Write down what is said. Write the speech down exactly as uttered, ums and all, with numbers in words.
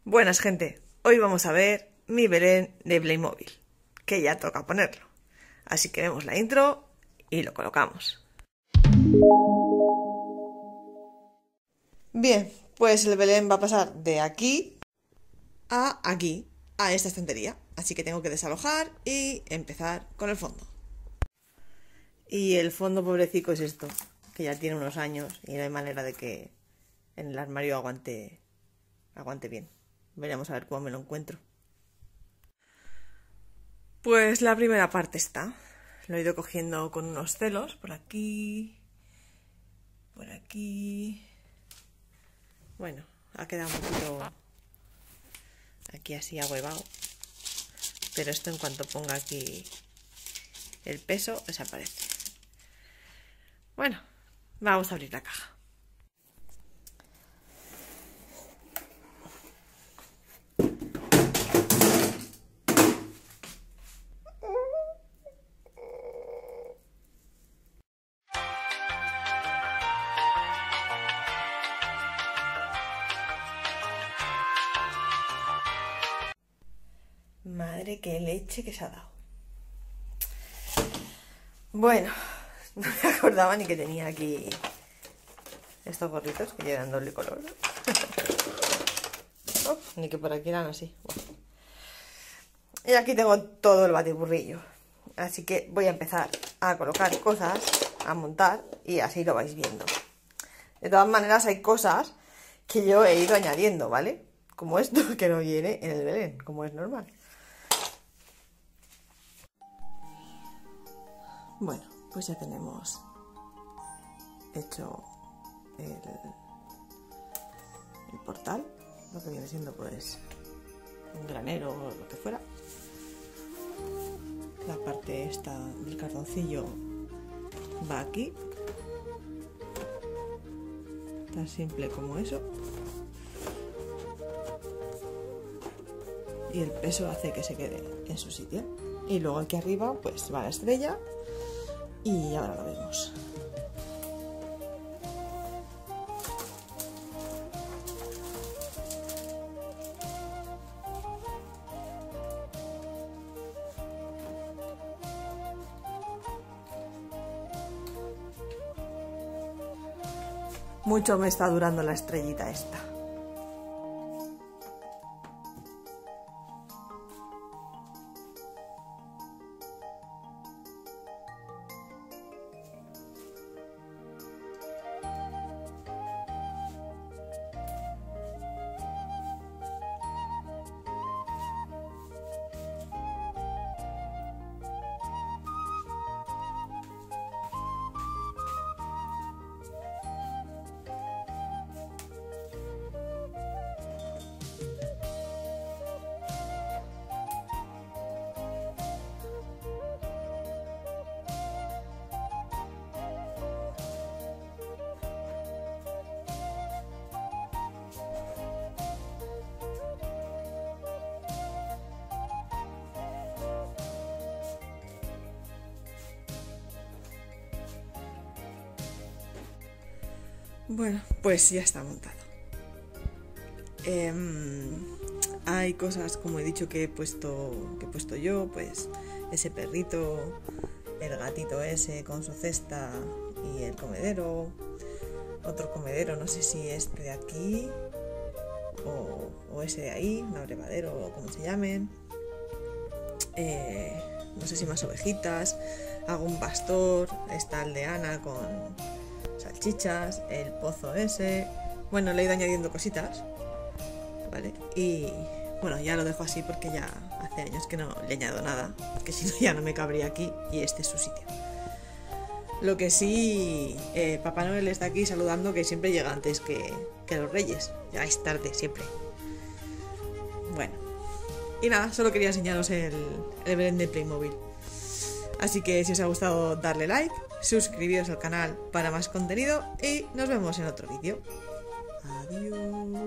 Buenas, gente, hoy vamos a ver mi Belén de Playmobil, que ya toca ponerlo. Así que vemos la intro y lo colocamos. Bien, pues el Belén va a pasar de aquí a aquí, a esta estantería. Así que tengo que desalojar y empezar con el fondo. Y el fondo pobrecico es esto, que ya tiene unos años y no hay manera de que en el armario aguante, aguante bien. Veremos a ver cómo me lo encuentro. Pues la primera parte está. Lo he ido cogiendo con unos celos, por aquí, por aquí. Bueno, ha quedado un poquito aquí así ahuevado. Pero esto en cuanto ponga aquí el peso desaparece. Bueno, vamos a abrir la caja. Madre, qué leche que se ha dado. Bueno, no me acordaba ni que tenía aquí estos gorritos que llevan doble color. Oh, ni que por aquí eran así. Bueno. Y aquí tengo todo el batiburrillo. Así que voy a empezar a colocar cosas, a montar y así lo vais viendo. De todas maneras hay cosas que yo he ido añadiendo, ¿vale? Como esto que no viene en el Belén, como es normal. Bueno, pues ya tenemos hecho el, el portal, lo que viene siendo pues un granero o lo que fuera. La parte esta del cartoncillo va aquí, tan simple como eso. Y el peso hace que se quede en su sitio. Y luego aquí arriba pues va la estrella. Y ahora lo vemos. Mucho me está durando la estrellita esta. Bueno, pues ya está montado. Eh, hay cosas, como he dicho, que he puesto, que he puesto yo, pues ese perrito, el gatito ese con su cesta y el comedero, otro comedero, no sé si este de aquí o, o ese de ahí, un abrevadero o como se llamen. Eh, no sé si más ovejitas, hago un pastor, está aldeana con salchichas, el pozo ese. Bueno, le he ido añadiendo cositas, ¿vale? Y bueno, ya lo dejo así porque ya hace años que no le añado nada, que si no ya no me cabría aquí y este es su sitio. Lo que sí, eh, Papá Noel está aquí saludando, que siempre llega antes que, que los Reyes. Llegáis tarde siempre. Bueno, y nada, solo quería enseñaros el, el Belén de Playmobil. Así que si os ha gustado, darle like, suscribiros al canal para más contenido y nos vemos en otro vídeo. Adiós.